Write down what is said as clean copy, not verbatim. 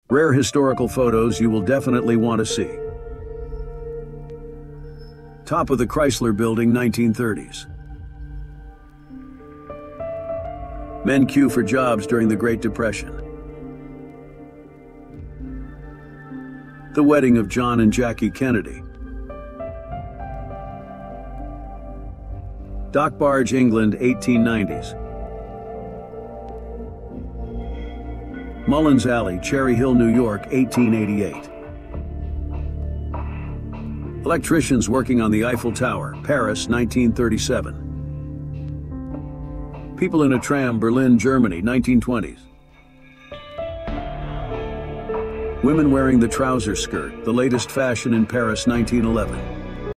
Rare historical photos you will definitely want to see. Top of the Chrysler Building, 1930s. Men queue for jobs during the Great Depression. The wedding of John and Jackie Kennedy. Dock Barge, England, 1890s. Mullins Alley, Cherry Hill, New York, 1888. Electricians working on the Eiffel Tower, Paris, 1937. People in a tram, Berlin, Germany, 1920s. Women wearing the trouser skirt, the latest fashion in Paris, 1911.